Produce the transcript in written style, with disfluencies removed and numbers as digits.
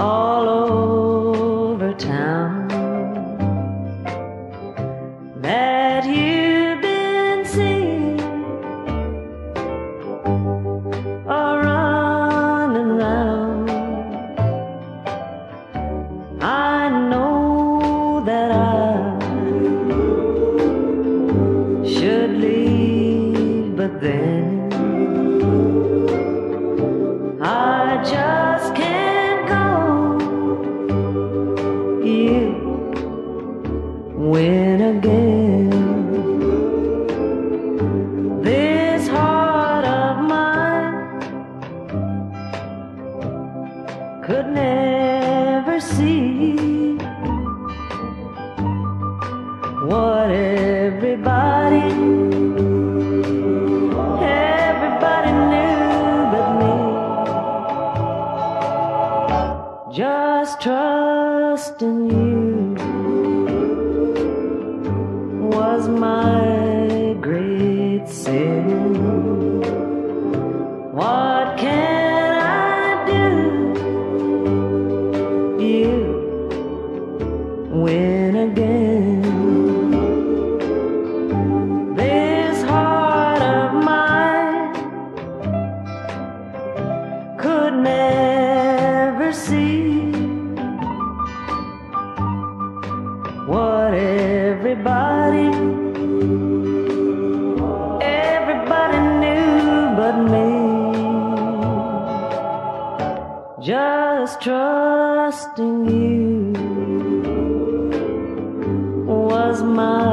all over town that you've been seeing or running round. I know that I should leave, but then I just can't go. You win again. This heart of mine could never see what everybody knew but me. Just trusting you was my great sin. What can I do? You win again. This heart of mine could never see what everybody knew but me. Just trusting you was my